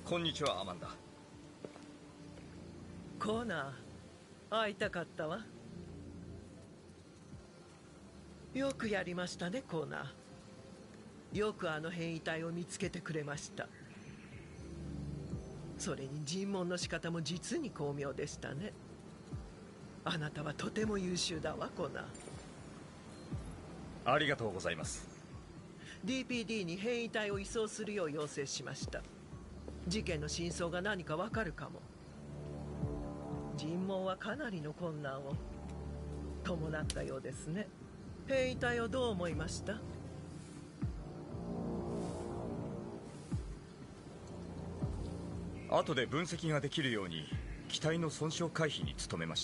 こんにちは、アマンダ。 コーナー、会いたかったわ。よくやりましたね、コーナー。よくあの変異体を見つけてくれました。それに尋問の仕方も実に巧妙でしたね。あなたはとても優秀だわ、コーナー。ありがとうございます。 DPD に変異体を移送するよう要請しました。事件の真相が何かわかるかも。尋問はかなりの困難を伴ったようですね。変異体をどう思いました？ 後で分析ができるように機体の損傷回避に努めました。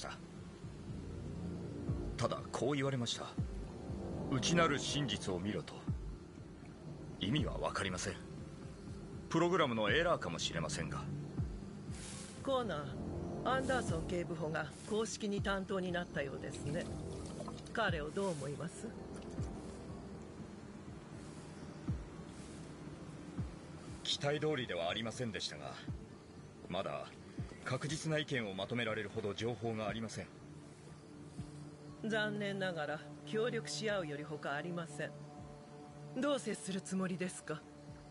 ただこう言われました。内なる真実を見ろと。意味は分かりません。プログラムのエラーかもしれませんが。 コーナー、アンダーソン警部補が公式に担当になったようですね。彼をどう思います？ 期待通りではありませんでしたが、まだ確実な意見をまとめられるほど情報がありません。 残念ながら協力し合うより他ありません。どう接するつもりですか？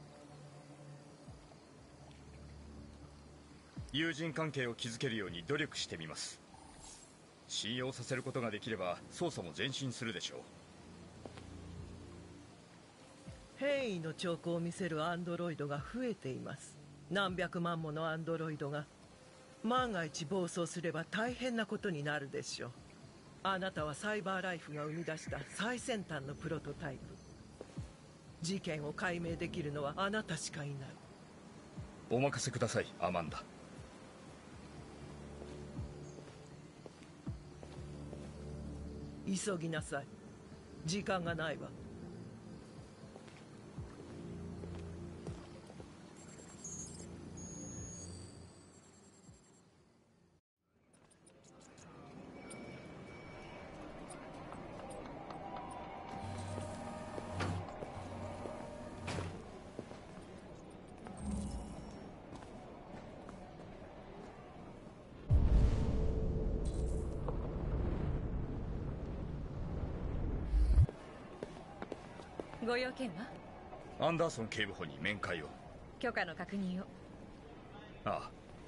友人関係を築けるように努力してみます。信用させることができれば捜査も前進するでしょう。 変異の兆候を見せるアンドロイドが増えています。何百万ものアンドロイドが万が一暴走すれば大変なことになるでしょう。あなたはサイバーライフが生み出した最先端のプロトタイプ。事件を解明できるのはあなたしかいない。 お任せください、アマンダ。 急ぎなさい。時間がないわ。 ご用件は？ アンダーソン警部補に面会を。 許可の確認を。 ああ。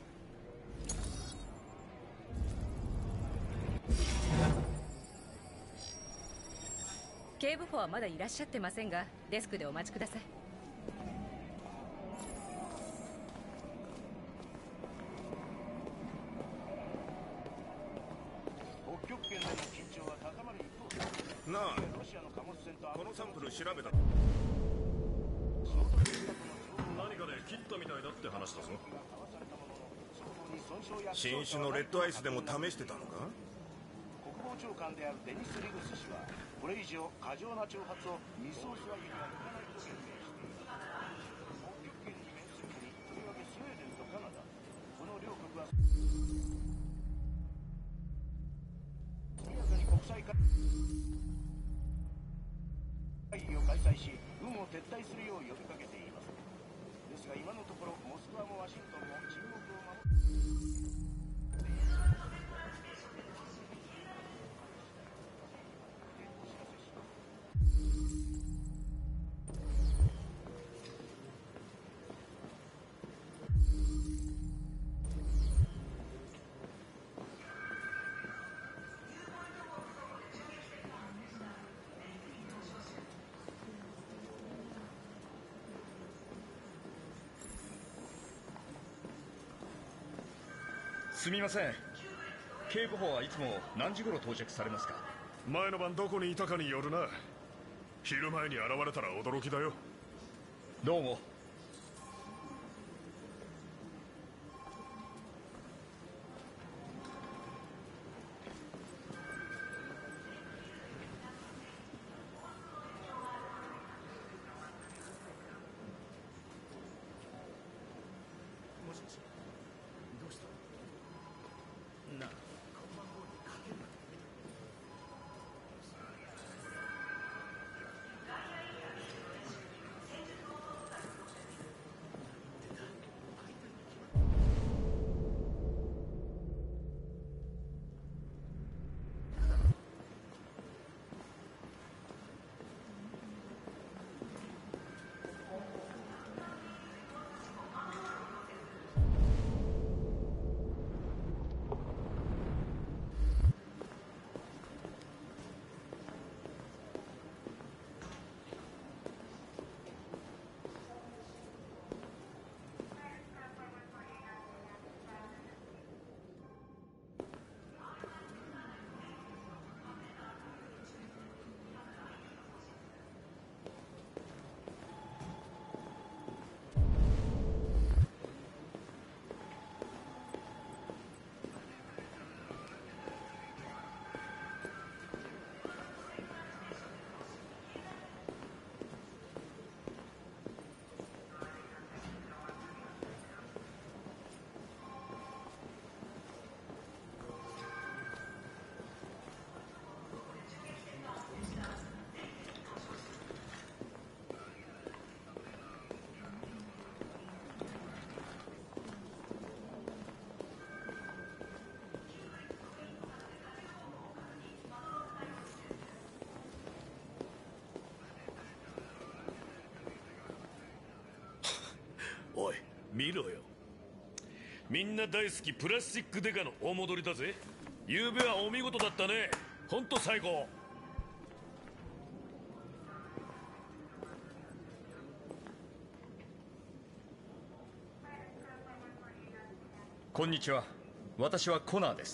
警部補はまだいらっしゃってませんが、デスクでお待ちください。 北極圏での緊張は高まる一方で、 なあ、 ロシアの貨物船とこのサンプル調べた。 何かで切ったみたいだって話だぞ。 新種のレッドアイスでも試してたのか？ 国防長官であるデニス・リグス氏はこれ以上過剰な挑発を見過ごすわけにはいかないと宣言しています。北極圏に面する国、とりわけスウェーデンとカナダ、この両国は速やかに国際会議を開催し、軍を撤退するよう呼びかけています。ですが今のところモスクワもワシントンも沈黙を守ってすみません。警部補はいつも何時頃到着されますか？ 前の晩どこにいたかによるな。昼前に現れたら驚きだよ。 どうも。 おい見ろよ。みんな大好きプラスチックデカの大戻りだぜ。昨べはお見事だったね。ほんと最高。 こんにちは。私はコナーです。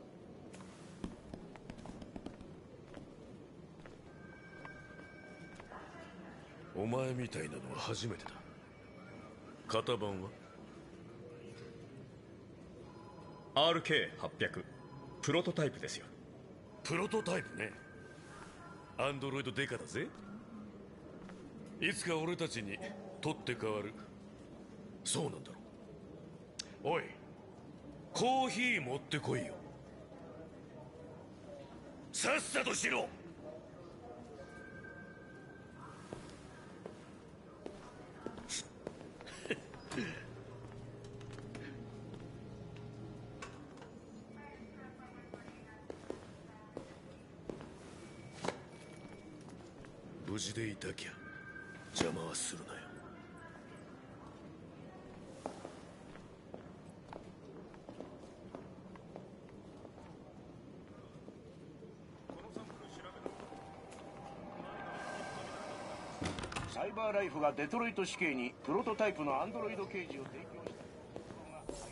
お前みたいなのは初めてだ。型番は RK800 プロトタイプですよ。 プロトタイプね。アンドロイドデカだぜ。いつか俺たちに取って代わる。そうなんだろ。おい、コーヒー持ってこいよ。さっさとしろ。無事でいたきゃ邪魔はするなよ。 サイバーライフがデトロイト市警にプロトタイプのアンドロイド刑事を提供した情報が入りました。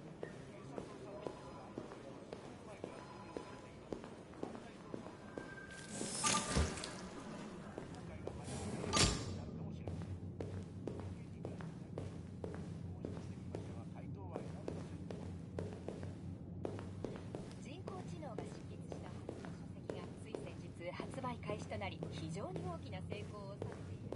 人工知能が執筆した書籍がつい先日発売開始となり、非常に大きな成功を収めている。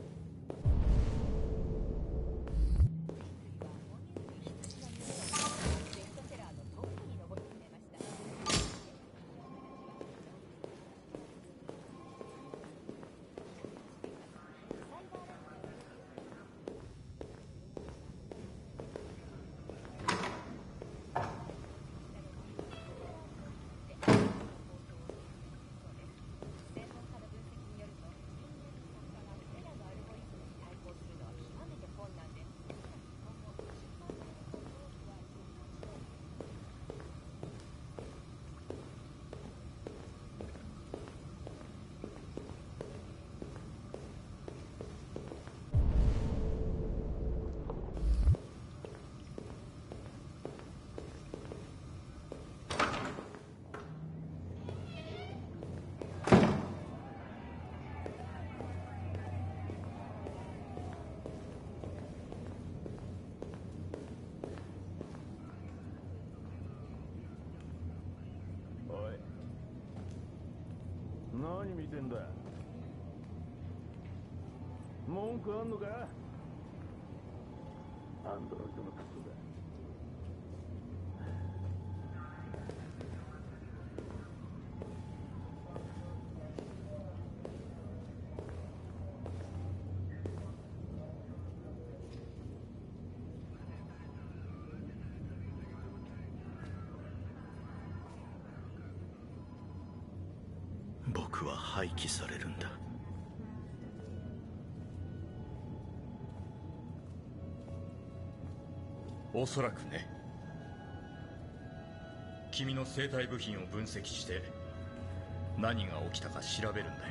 何見てんだ。文句あんのか。アンドロイドのクソだ。 僕は廃棄されるんだ。 おそらくね。君の生体部品を分析して何が起きたか調べるんだよ。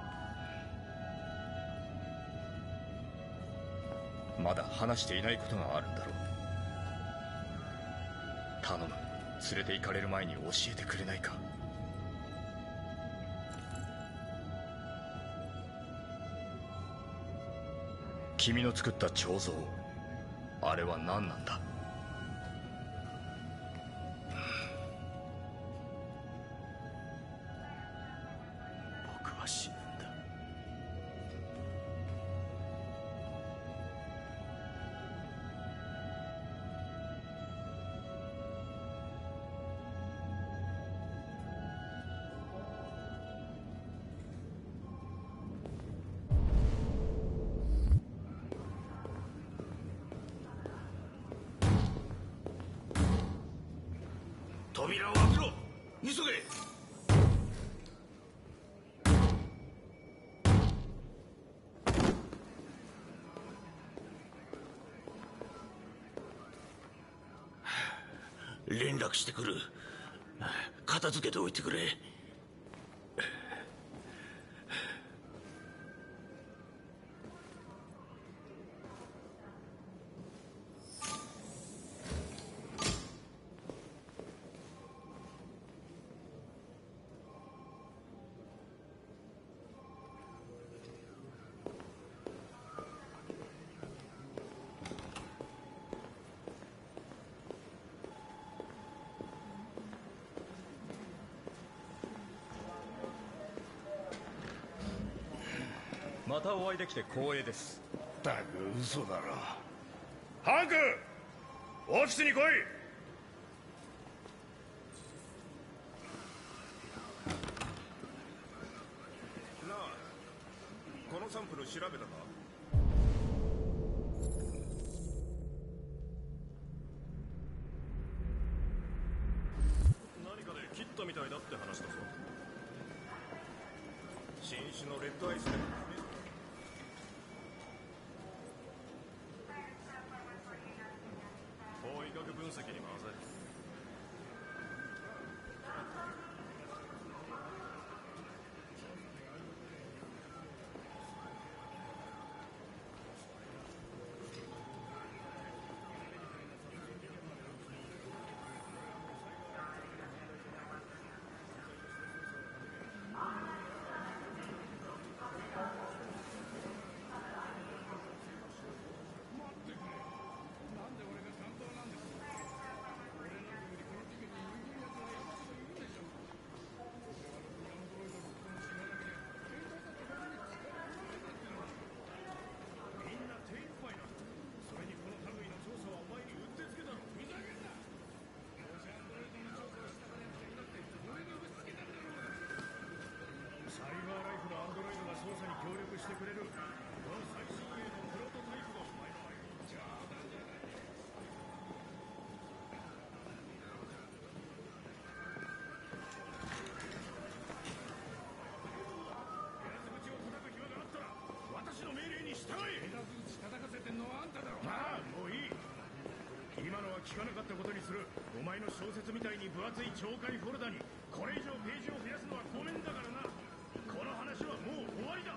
まだ話していないことがあるんだろう。頼む、連れて行かれる前に教えてくれないか。君の作った彫像、あれは何なんだ。 僕は死ぬんだ。 扉を開けろ。急げ。 連絡してくる。片付けておいてくれ。 またお会いできて光栄です。 ったく嘘だろ。ハンク、オフィスに来い。 なあ、このサンプル調べたか？何かで切ったみたいだって話だぞ。新種のレッドアイスでも法医学分析に回せ。 聞かなかったことにする。お前の小説みたいに分厚い懲戒フォルダにこれ以上ページを増やすのはごめんだからな。この話はもう終わりだ。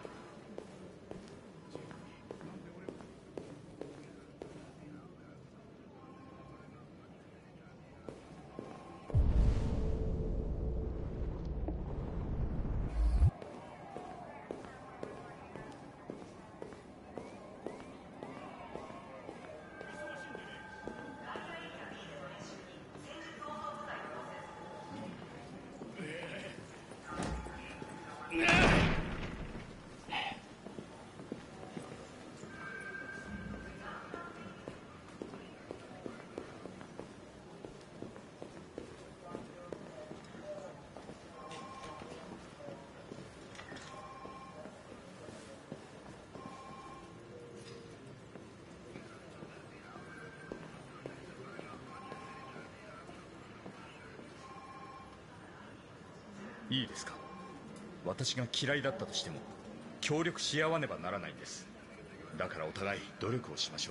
いいですか。私が嫌いだったとしても協力し合わねばならないんです。だからお互い努力をしましょう。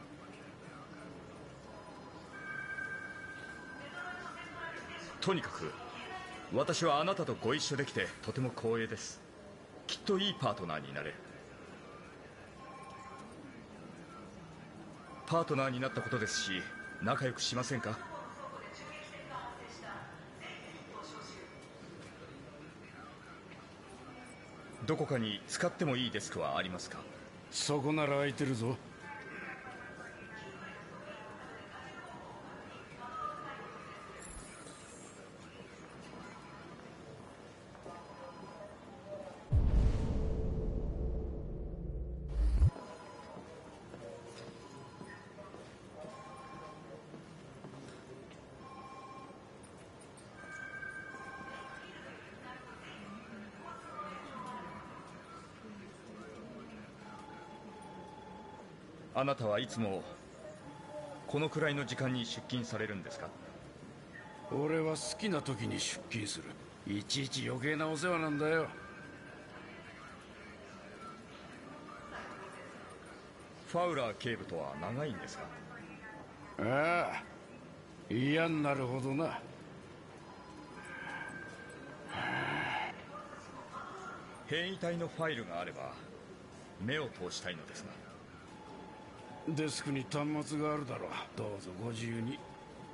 とにかく私はあなたとご一緒できてとても光栄です。きっといいパートナーになれる。パートナーになったことですし、仲良くしませんか？どこかに使ってもいいデスクはありますか？ そこなら空いてるぞ。 あなたはいつもこのくらいの時間に出勤されるんですか？ 俺は好きな時に出勤する。いちいち余計なお世話なんだよ。 ファウラー警部とは長いんですか？ ああ、 嫌になるほどな。 変異体のファイルがあれば目を通したいのですが。 デスクに端末があるだろう。どうぞご自由に。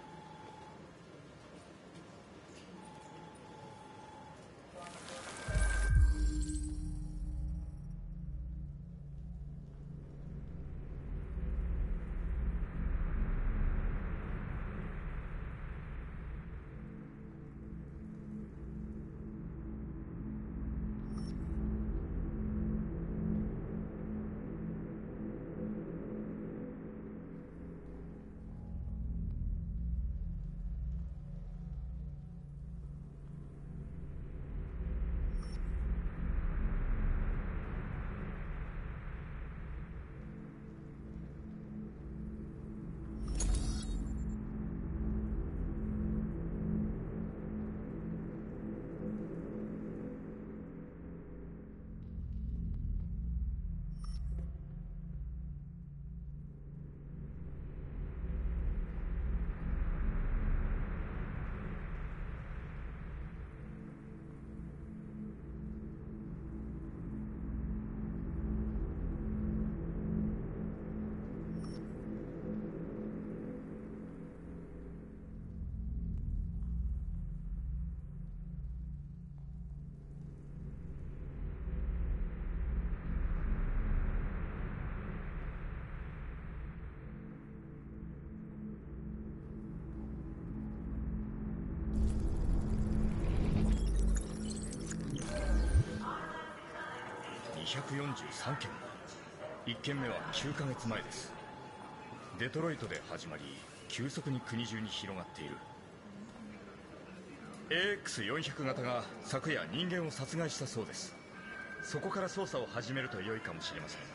243件。1件目は9ヶ月前です。デトロイトで始まり急速に国中に広がっている。 AX400 型が昨夜人間を殺害したそうです。そこから捜査を始めると良いかもしれません。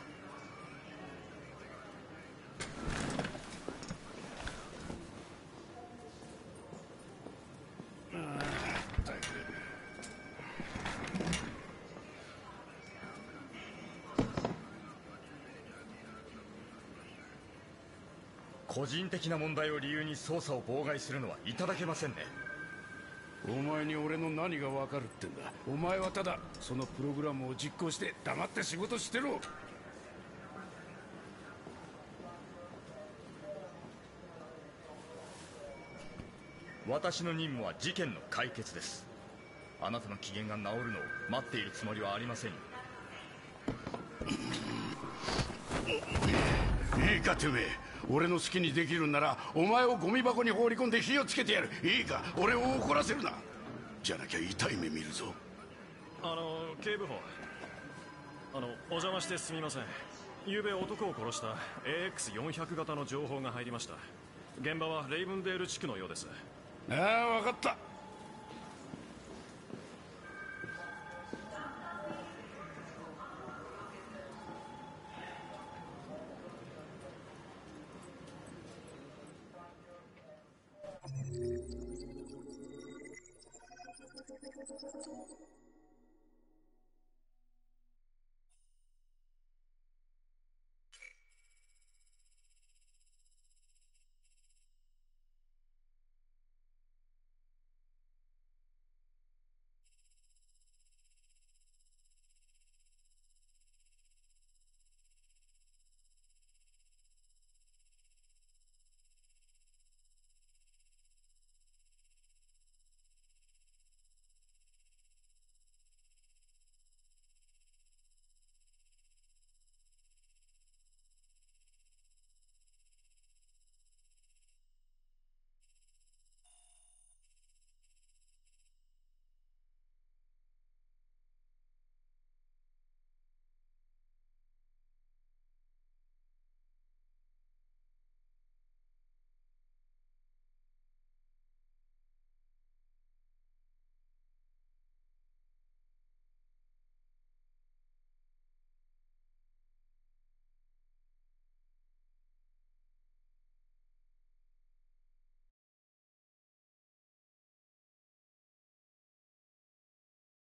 個人的な問題を理由に捜査を妨害するのはいただけませんね。 お前に俺の何が分かるってんだ。お前はただそのプログラムを実行して黙って仕事してろ。 私の任務は事件の解決です。あなたの機嫌が治るのを待っているつもりはありませんよ。 いいかてめえ、俺の好きにできるんならお前をゴミ箱に放り込んで火をつけてやる。いいか、俺を怒らせるな。じゃなきゃ痛い目見るぞ。 警部補、お邪魔してすみません。昨べ男を殺した AX400 型の情報が入りました。現場はレイブンデール地区のようです。 ああ、分かった。 you